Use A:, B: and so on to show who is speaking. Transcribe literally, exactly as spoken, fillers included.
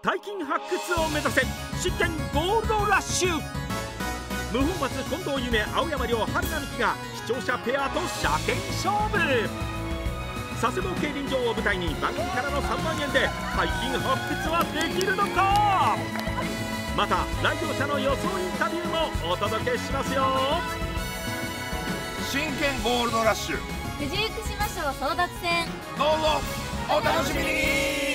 A: 大金発掘を目指せ真剣ゴールドラッシュ。無法松近藤夢青山亮春名美希が視聴者ペアと車検勝負。佐世保競輪場を舞台に番組からのさんまんえんで大金発掘はできるのか。また来場者の予想インタビューもお届けしますよ。
B: 真剣ゴールドラッシュ
C: 九十九島省争奪戦、
B: どうぞお楽しみに。